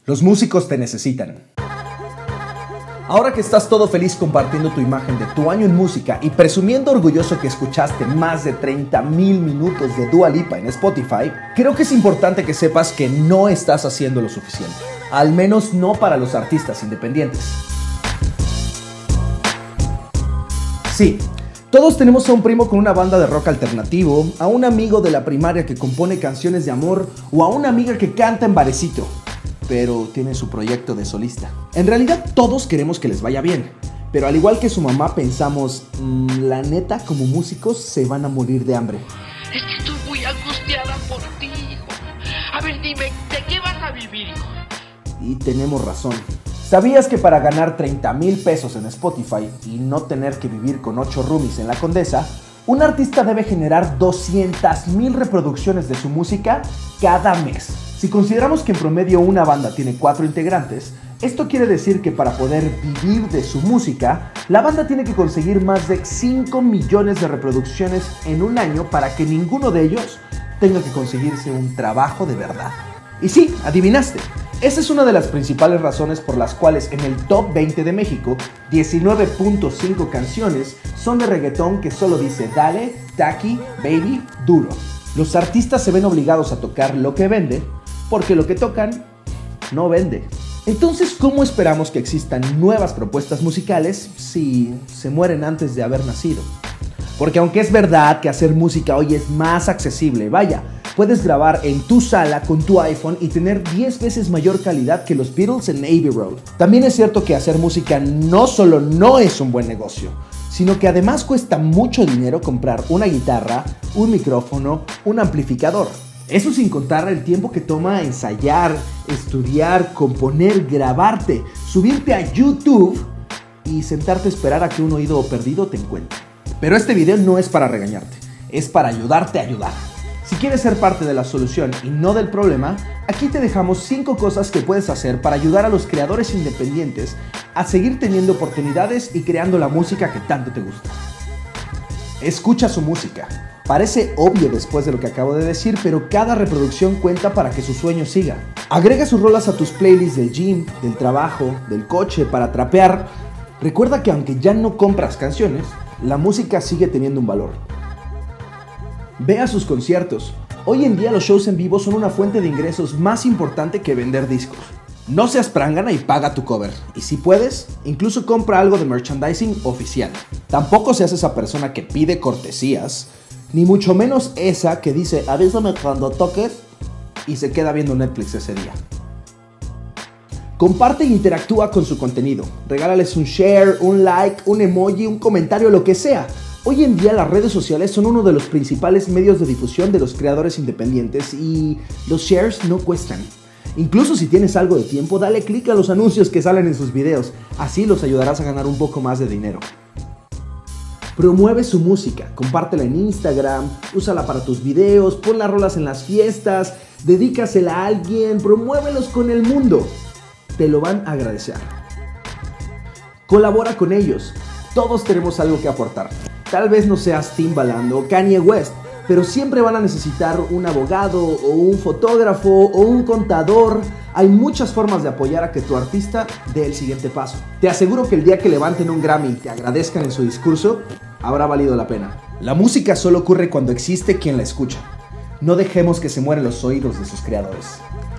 Los músicos te necesitan. Ahora que estás todo feliz compartiendo tu imagen de tu año en música y presumiendo orgulloso que escuchaste más de 30,000 minutos de Dua Lipa en Spotify, creo que es importante que sepas que no estás haciendo lo suficiente. Al menos no para los artistas independientes. Sí, todos tenemos a un primo con una banda de rock alternativo, a un amigo de la primaria que compone canciones de amor o a una amiga que canta en barecito, pero tiene su proyecto de solista. En realidad todos queremos que les vaya bien, pero al igual que su mamá pensamos, la neta, como músicos se van a morir de hambre. Es que estoy muy angustiada por ti, hijo. A ver, dime, ¿de qué vas a vivir, hijo? Y tenemos razón. ¿Sabías que para ganar 30,000 pesos en Spotify y no tener que vivir con 8 roomies en la Condesa, un artista debe generar 200,000 reproducciones de su música cada mes? Si consideramos que en promedio una banda tiene 4 integrantes, esto quiere decir que para poder vivir de su música, la banda tiene que conseguir más de 5 millones de reproducciones en un año para que ninguno de ellos tenga que conseguirse un trabajo de verdad. Y sí, adivinaste. Esa es una de las principales razones por las cuales en el Top 20 de México, 19.5 canciones son de reggaetón que solo dice dale, taqui, baby, duro. Los artistas se ven obligados a tocar lo que vende, porque lo que tocan no vende. Entonces, ¿cómo esperamos que existan nuevas propuestas musicales si se mueren antes de haber nacido? Porque aunque es verdad que hacer música hoy es más accesible, vaya, puedes grabar en tu sala con tu iPhone y tener 10 veces mayor calidad que los Beatles en Abbey Road. También es cierto que hacer música no solo no es un buen negocio, sino que además cuesta mucho dinero comprar una guitarra, un micrófono, un amplificador. Eso sin contar el tiempo que toma ensayar, estudiar, componer, grabarte, subirte a YouTube y sentarte a esperar a que un oído perdido te encuentre. Pero este video no es para regañarte, es para ayudarte a ayudar. Si quieres ser parte de la solución y no del problema, aquí te dejamos 5 cosas que puedes hacer para ayudar a los creadores independientes a seguir teniendo oportunidades y creando la música que tanto te gusta. Escucha su música. Parece obvio después de lo que acabo de decir, pero cada reproducción cuenta para que su sueño siga. Agrega sus rolas a tus playlists del gym, del trabajo, del coche, para trapear. Recuerda que aunque ya no compras canciones, la música sigue teniendo un valor. Ve a sus conciertos. Hoy en día los shows en vivo son una fuente de ingresos más importante que vender discos. No seas prángana y paga tu cover. Y si puedes, incluso compra algo de merchandising oficial. Tampoco seas esa persona que pide cortesías, ni mucho menos esa que dice avísame cuando toques y se queda viendo Netflix ese día. Comparte e interactúa con su contenido. Regálales un share, un like, un emoji, un comentario, lo que sea. Hoy en día las redes sociales son uno de los principales medios de difusión de los creadores independientes y los shares no cuestan. Incluso si tienes algo de tiempo, dale click a los anuncios que salen en sus videos. Así los ayudarás a ganar un poco más de dinero. Promueve su música, compártela en Instagram, úsala para tus videos, pon las rolas en las fiestas, dedícasela a alguien, promuévelos con el mundo. Te lo van a agradecer. Colabora con ellos. Todos tenemos algo que aportar. Tal vez no seas Timbaland o Kanye West, pero siempre van a necesitar un abogado o un fotógrafo o un contador. Hay muchas formas de apoyar a que tu artista dé el siguiente paso. Te aseguro que el día que levanten un Grammy y te agradezcan en su discurso, habrá valido la pena. La música solo ocurre cuando existe quien la escucha. No dejemos que se mueran los oídos de sus creadores.